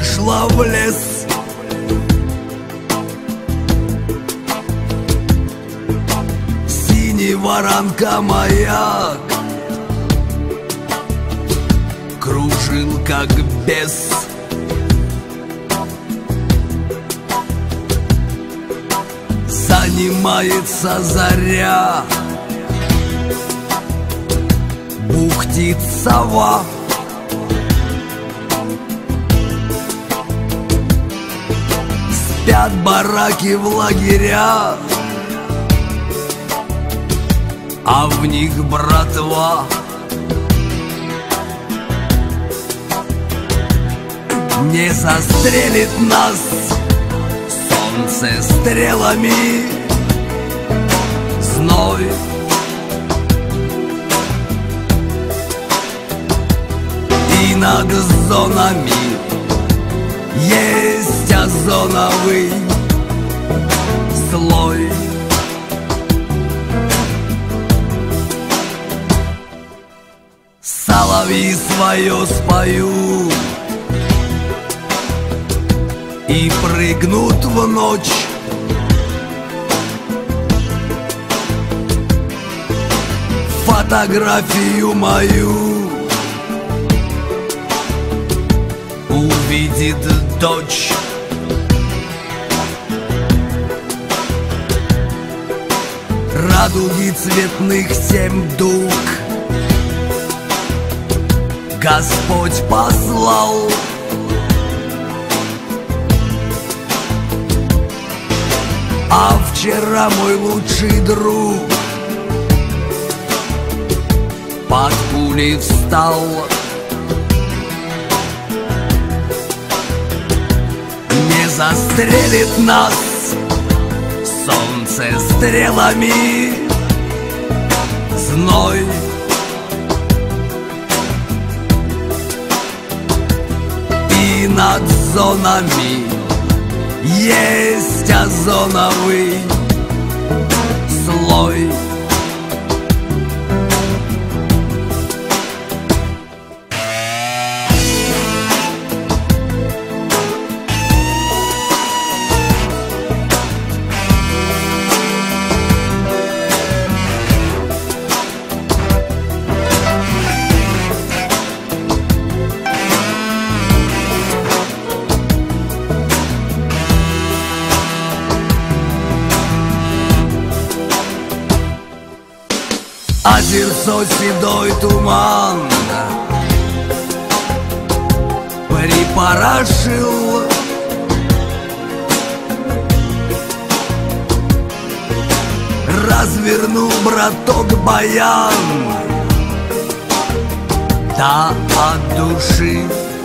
вышла в лес. Синий воронка маяк кружил как бес. Занимается заря, бухтит сова. Спят бараки в лагерях, а в них братва. Не застрелит нас солнце стрелами, зной. И над зонами есть озоновый слой. Соловьи свое споют и прыгнут в ночь. Фотографию мою увидит дочь. Радуги цветных 7 дуг Господь послал. А вчера мой лучший друг под пулей встал. Не застрелит нас солнце стрелами, зной. И над зонами есть озоновый слой. Озерцо седой туман припорошил. Развернул браток баян, да от души.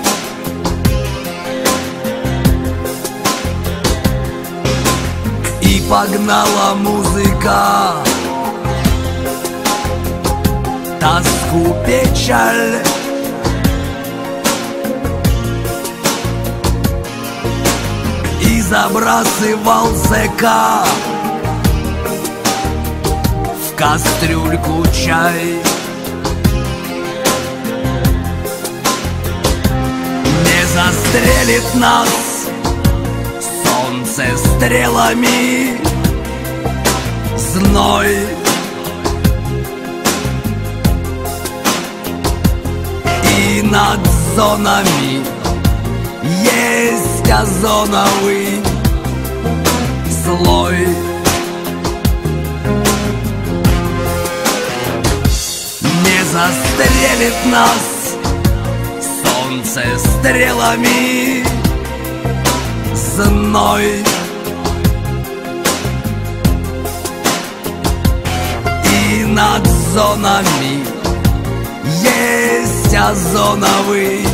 И погнала музыка тоску, печаль. И забрасывал зэка в кастрюльку чай. Не застрелит нас солнце стрелами, зной. И над зонами есть озоновый слой. Не застрелит нас солнце стрелами, зной. И над зонами есть озоновый